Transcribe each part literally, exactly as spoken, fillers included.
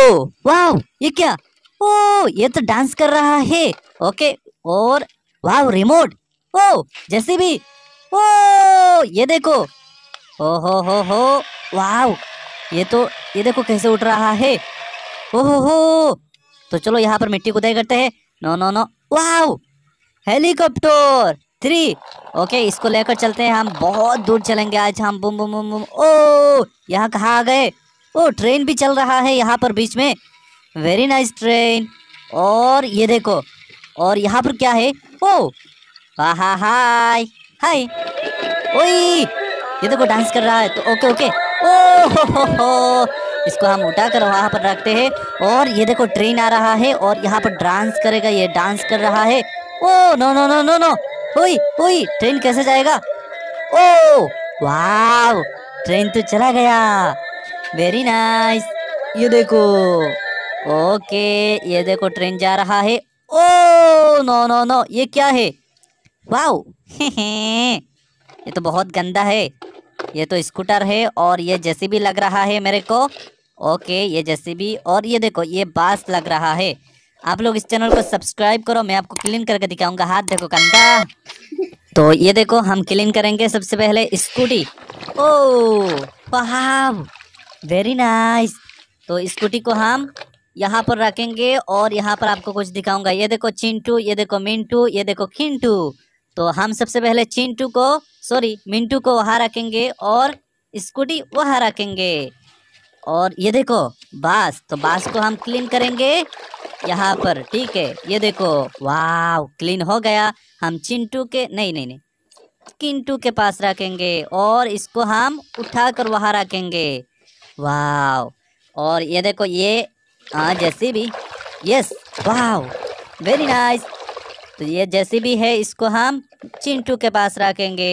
ओ वाह, ये क्या? ओ ये तो डांस कर रहा है। ओके, और वाह रिमोट। ओ जैसे भी। ओ ये देखो। ओ हो हो हो वाह, ये तो ये देखो कैसे उठ रहा है। ओ हो हो। तो चलो यहाँ पर मिट्टी खुदाई करते हैं। No no no. वाह, हेलीकॉप्टर थ्री। ओके, इसको लेकर चलते हैं, हम बहुत दूर चलेंगे आज हम। बुम बुम बुम बुम। ओ यहाँ कहाँ आ गए? ओ ट्रेन भी चल रहा है यहाँ पर बीच में। Very nice train. और ये देखो, और यहाँ पर क्या है? ओ हा हा हाय हाय। ओई ये देखो डांस कर रहा है। तो ओके ओके। ओ हो हो हो, इसको हम उठाकर वहां पर रखते हैं। और ये देखो ट्रेन आ रहा है और यहाँ पर डांस करेगा, ये डांस कर रहा है। Oh no no no no no. ओई ओई, ट्रेन कैसे जाएगा? ओ वाव, ट्रेन तो चला गया। Very nice. ये देखो। ओके, ये देखो ट्रेन जा रहा है। ओ नो नो नो, ये क्या है? वाव ये तो बहुत गंदा है। ये तो स्कूटर है और ये जेसीबी लग रहा है मेरे को। ओके, ये जेसीबी और ये देखो ये बास लग रहा है। आप लोग इस चैनल को सब्सक्राइब करो, मैं आपको क्लीन करके दिखाऊंगा। हाथ देखो गंदा। तो ये देखो हम क्लीन करेंगे सबसे पहले स्कूटी। ओ वाह, वेरी नाइस। तो स्कूटी को हम यहाँ पर रखेंगे और यहाँ पर आपको कुछ दिखाऊंगा। ये देखो चिंटू, ये देखो मिंटू, ये देखो खिंटू। तो हम सबसे पहले चिंटू को, सॉरी मिंटू को वहाँ रखेंगे और स्कूटी वहाँ रखेंगे। और ये देखो बास, तो बास को हम क्लीन करेंगे यहाँ पर, ठीक है। ये देखो वाह, क्लीन हो गया। हम चिंटू के, नहीं नहीं नहीं, किंटू के पास रखेंगे और इसको हम उठाकर वहाँ रखेंगे। वाह, और ये देखो ये हाँ जैसे भी, यस वाह, वेरी नाइस। तो ये जैसे भी है, इसको हम चिंटू के पास रखेंगे।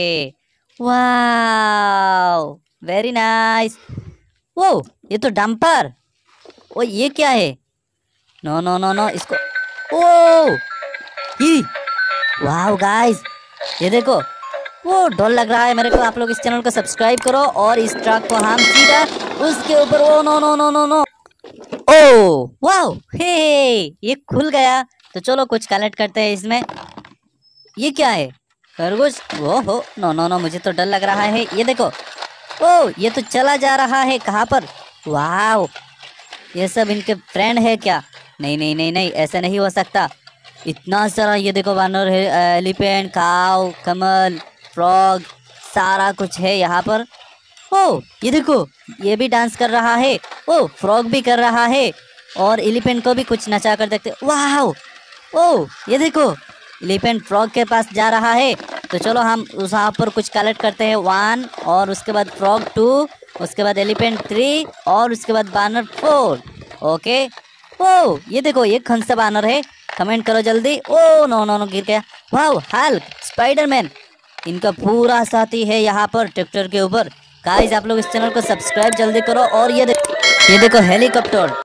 वाह, वेरी नाइस। वो ये तो डंपर। ओ ये क्या है? नो नो नो नो, इसको ओ ही। वाह गाइस, ये देखो वो डर लग रहा है मेरे को। आप लोग इस चैनल को सब्सक्राइब करो और इस ट्रक को हम सीधा उसके ऊपर, oh no no no no no. ओ वाह, हे ये खुल गया। तो चलो कुछ कलेक्ट करते हैं इसमें। ये क्या है? खरगोश। वो हो, नो नो नो, मुझे तो डर लग रहा है। ये देखो, ओ ये तो चला जा रहा है कहाँ पर? वाह, ये सब इनके फ्रेंड है क्या? नहीं नहीं नहीं नहीं, ऐसा नहीं हो सकता। इतना सारा, ये देखो वानर है, एलिफेंट, काऊ, कमल, फ्रॉग, सारा कुछ है यहाँ पर। ओ ये देखो, ये भी डांस कर रहा है। ओ फ्रॉग भी कर रहा है और एलिफेंट को भी कुछ नचा कर देखते। वाह, ओ ये देखो एलिफेंट फ्रॉग के पास जा रहा है। तो चलो हम उस वहाँ पर कुछ कलेक्ट करते हैं। वन, और उसके बाद फ्रॉग टू, उसके बाद एलिफेंट थ्री, और उसके बाद बानर फोर। ओके। ओ ये देखो ये कौन सा बानर है? कमेंट करो जल्दी। ओ नो नो नो, गिर गया। वाह, हल्क, स्पाइडरमैन, इनका पूरा साथी है यहाँ पर ट्रैक्टर के ऊपर। गाइस आप लोग इस चैनल को सब्सक्राइब जल्दी करो। और ये देखो, ये देखो हेलीकॉप्टर।